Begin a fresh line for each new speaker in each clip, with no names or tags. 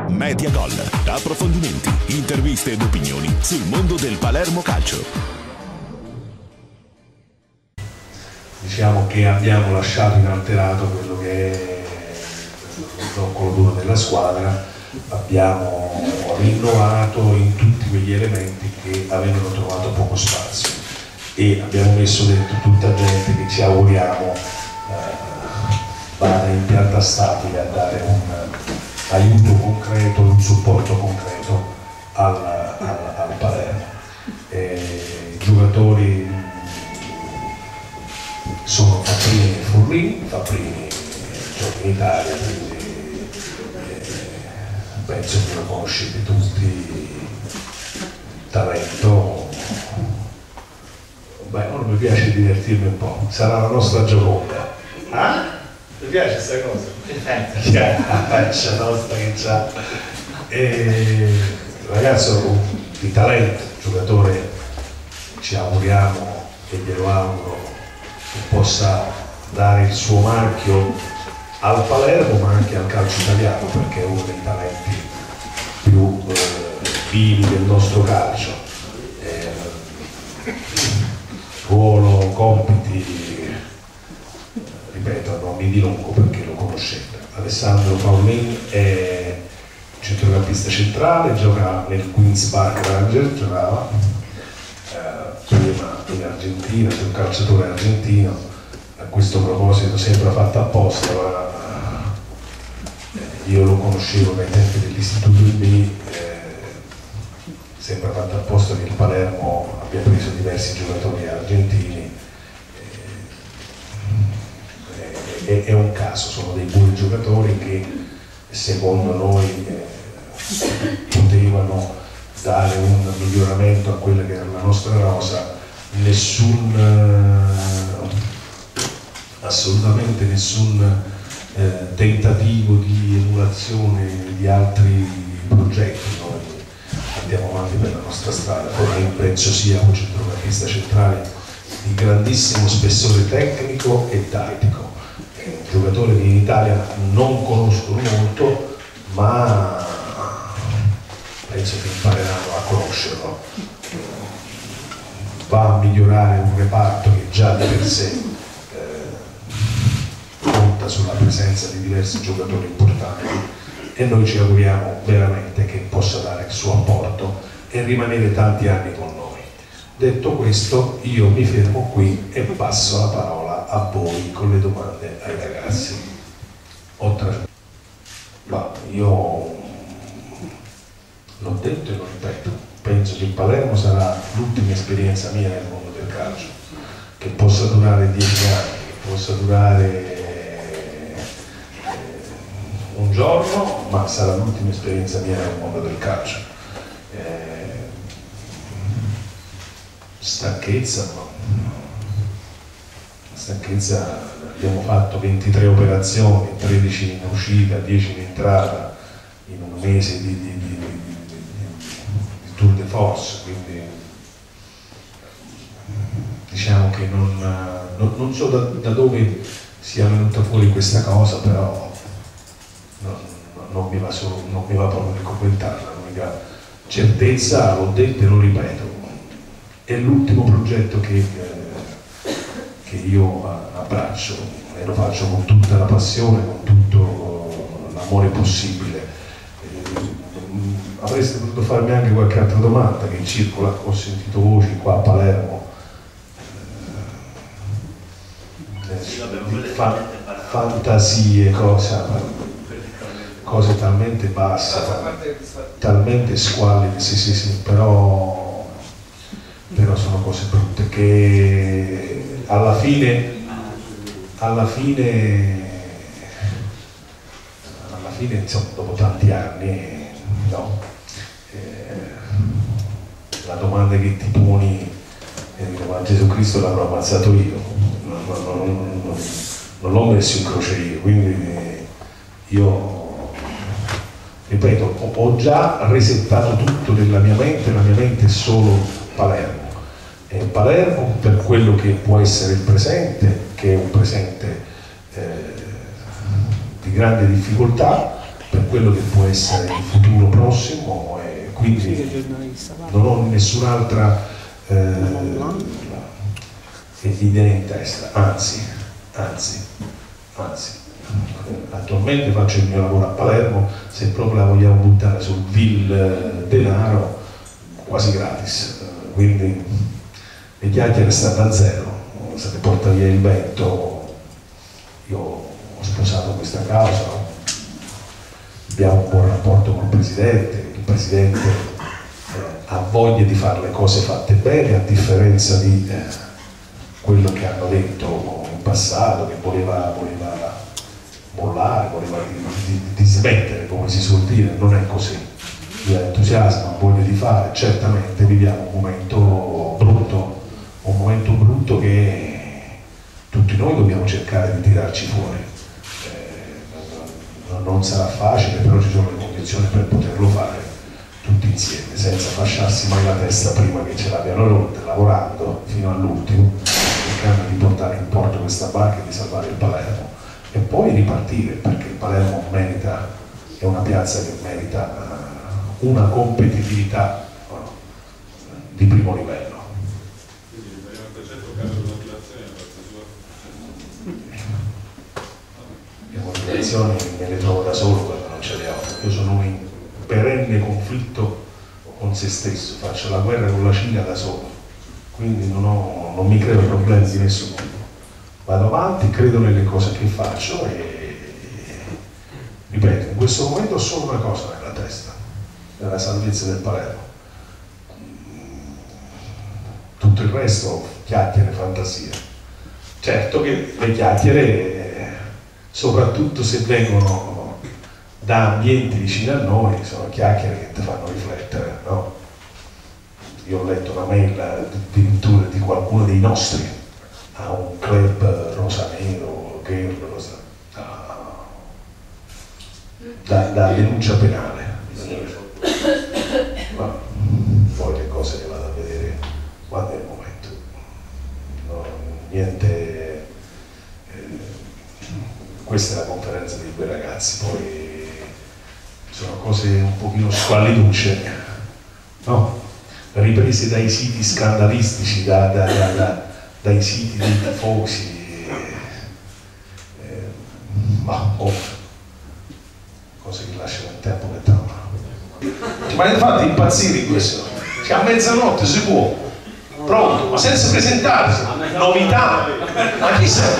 Media Gol, approfondimenti, interviste ed opinioni sul mondo del Palermo Calcio.
Diciamo che abbiamo lasciato inalterato quello che è lo zoccolo duro della squadra, abbiamo rinnovato in tutti quegli elementi che avevano trovato poco spazio e abbiamo messo dentro tutta gente che ci auguriamo vada in pianta stabile a dare un aiuto concreto, un supporto concreto al Palermo. I giocatori sono Fabbrini e Forlini. Fabbrini gioca in Italia, quindi penso che lo conoscete tutti, talento. Beh, ora mi piace divertirmi un po', sarà la nostra Gioconda. Ah? Ti piace questa cosa? La faccia nostra che c'ha. Ragazzo di talento, giocatore, ci auguriamo e glielo auguro che possa dare il suo marchio al Palermo ma anche al calcio italiano, perché è uno dei talenti più vivi del nostro calcio. Ruolo, compiti, ripeto, non mi dilungo perché lo conoscete. Alessandro Paolini è centrocampista centrale, gioca nel Queen's Park Rangers, giocava prima in Argentina, è un calciatore argentino. A questo proposito sembra fatto apposta, ma io lo conoscevo dai tempi dell'istituto B, sembra fatto apposta che il Palermo abbia preso diversi giocatori argentini. È un caso, sono dei buoni giocatori che secondo noi potevano dare un miglioramento a quella che era la nostra rosa. Assolutamente nessun tentativo di emulazione di altri progetti. Noi andiamo avanti per la nostra strada. Poi penso sia un centrocampista centrale di grandissimo spessore tecnico e tattico. È un giocatore che in Italia non conoscono molto, ma penso che impareranno a conoscerlo. Va a migliorare un reparto che già di per sé conta sulla presenza di diversi giocatori importanti e noi ci auguriamo veramente che possa dare il suo apporto e rimanere tanti anni con noi. Detto questo, io mi fermo qui e passo la parola a voi con le domande ai ragazzi. Io l'ho detto e lo ripeto, penso che il Palermo sarà l'ultima esperienza mia nel mondo del calcio, che possa durare 10 anni, che possa durare un giorno, ma sarà l'ultima esperienza mia nel mondo del calcio. Stanchezza, no. Stanchezza, abbiamo fatto 23 operazioni, 13 in uscita, 10 in entrata, in un mese di tour de force, quindi diciamo che non so da dove sia venuta fuori questa cosa, però non mi va proprio di commentarla. L'unica certezza, l'ho detto e lo ripeto, è l'ultimo progetto che io abbraccio e lo faccio con tutta la passione, con tutto l'amore possibile. Avreste potuto farmi anche qualche altra domanda che circola, ho sentito voci qua a Palermo fantasie, cose talmente basse, talmente squallide, sì, però sono cose brutte che alla fine insomma, dopo tanti anni, no, la domanda che ti poni ma Gesù Cristo l'avrò ammazzato io, non l'ho messo in croce io, quindi io ripeto, ho già resettato tutto nella mia mente è solo Palermo. E Palermo per quello che può essere il presente, che è un presente di grande difficoltà, per quello che può essere il futuro prossimo, e quindi non ho nessun'altra idea in testa, anzi, attualmente faccio il mio lavoro a Palermo, se proprio la vogliamo buttare sul vil denaro, quasi gratis, quindi le chiacchiere stanno a zero, se ne porta via il vento. Io ho sposato questa causa, abbiamo un buon rapporto col Presidente, il Presidente ha voglia di fare le cose fatte bene, a differenza di quello che hanno detto in passato, che voleva mollare, voleva di smettere, come si suol dire. Non è così. Lui ha entusiasmo, ha voglia di fare. Certamente viviamo un momento brutto che tutti noi dobbiamo cercare di tirarci fuori. Non sarà facile, però ci sono le condizioni per poterlo fare tutti insieme, senza fasciarsi mai la testa prima che ce l'abbiano rotta, lavorando fino all'ultimo, cercando di portare in porto questa barca e di salvare il Palermo, e poi ripartire, perché il Palermo merita, è una piazza che merita una competitività di primo livello.
Quindi rimaniamo al progetto caso di motivazione a parte sua?
Le motivazioni me le trovo da solo quando non ce le ho. Io sono in perenne conflitto con se stesso, faccio la guerra con la Cina da solo, quindi non mi creo problemi di nessun tipo. Vado avanti, credo nelle cose che faccio e ripeto, in questo momento ho solo una cosa nella testa, è la salvezza del Palermo. Tutto il resto, chiacchiere, fantasia. Certo che le chiacchiere, soprattutto se vengono da ambienti vicini a noi, sono chiacchiere che ti fanno riflettere, no? Io ho letto una mail addirittura di qualcuno dei nostri a un club rosanero, da denuncia penale. Ma poi le cose le vado a vedere quando è il momento. No, niente, questa è la conferenza di quei ragazzi, poi sono cose un pochino squalliduce, no? Riprese dai siti scandalistici, dai siti dei tifosi, ma cose che lasciano il tempo che trovano. Ma infatti impazzire in questo, cioè a mezzanotte si può, pronto, ma senza presentarsi, novità, ma chi sei?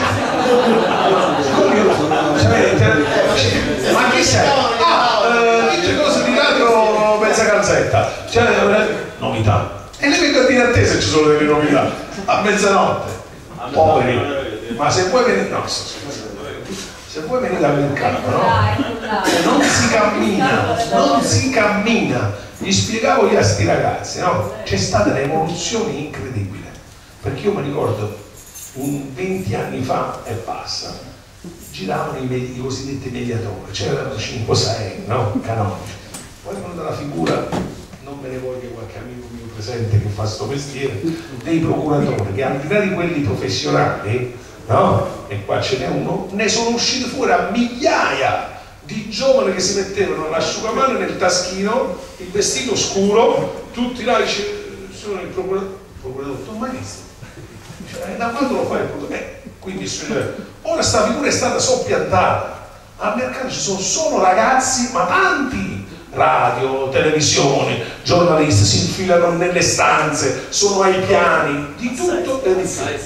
Ma chi sei? Dice cose di radio mezza calzetta, cioè, novità. E le vengo a dire a te se ci sono delle novità, a mezzanotte, poveri, ma se vuoi venire, no, se vuoi venire dal mercato, no? Non si cammina, gli spiegavo io a sti ragazzi, no? C'è stata un'evoluzione incredibile, perché io mi ricordo 20 anni fa e passa, giravano i cosiddetti mediatori, c'erano 5-6, no? Canonici. Poi è venuta la figura, non me ne voglio qualche amico mio presente che fa sto mestiere, dei procuratori, che al di là di quelli professionali, no? E qua ce n'è uno, ne sono usciti fuori a migliaia di giovani che si mettevano l'asciugamano nel taschino, il vestito scuro, tutti là sono il procuratore, non mai visto. Cioè, da quando lo fai il procuratore? Quindi ora sta figura è stata soppiantata. Al mercato ci sono solo ragazzi, ma tanti, radio, televisione, giornalisti, si infilano nelle stanze, sono ai piani, di tutto e di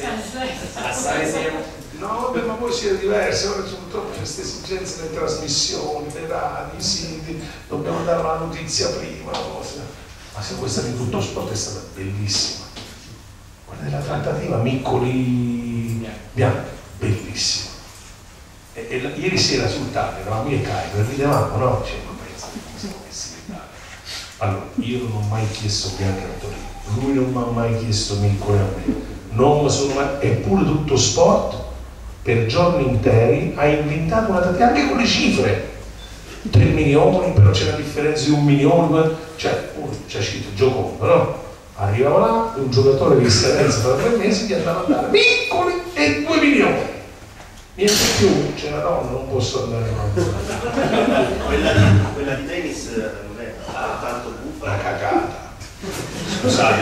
più. No, vabbè, ma voi siete diversi, ora purtroppo c'è queste esigenze delle trasmissioni, dei radi, i siti, dobbiamo dare la notizia prima, cosa. Ma se questa di tutto sport è stata bellissima. Quella della trattativa Miccoli Bianchi, bellissima. E ieri sera sul tavolo eravamo io e Caio, ridevamo, no? Dicevamo, allora, io non ho mai chiesto Bianchi a Torino, lui non mi ha mai chiesto Miccoli a me, non mi sono mai... Eppure tutto sport, per giorni interi, ha inventato una trattativa, anche con le cifre. 3 milioni, però c'è la differenza di 1 milione, cioè, c'è scritto Giocondo, no? Arrivava là, un giocatore di scadenza tra 3 mesi gli andava a dare Miccoli e 2 milioni. Niente più, c'è la donna, non posso andare avanti.
quella di tennis non è tanto buffa.
Una cagata. Scusate,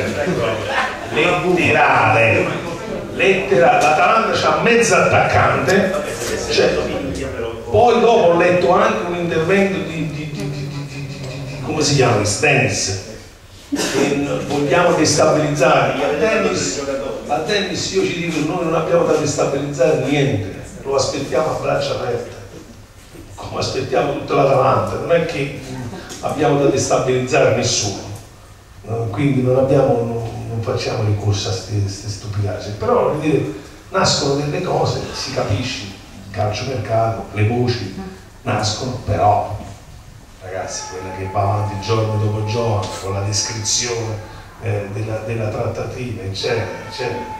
letterale, l'Atalanta c'ha mezza attaccante, cioè, poi dopo ho letto anche un intervento come si chiama? Stens, che vogliamo destabilizzare. Al tennis io ci dico, noi non abbiamo da destabilizzare niente, lo aspettiamo a braccia aperte, come aspettiamo tutta l'Atalanta, non è che abbiamo da destabilizzare nessuno, quindi non facciamo ricorso a queste stupidaggini, però voglio dire, nascono delle cose, si capisce, il calciomercato, le voci nascono, però ragazzi, quella che va avanti giorno dopo giorno con la descrizione della trattativa eccetera eccetera,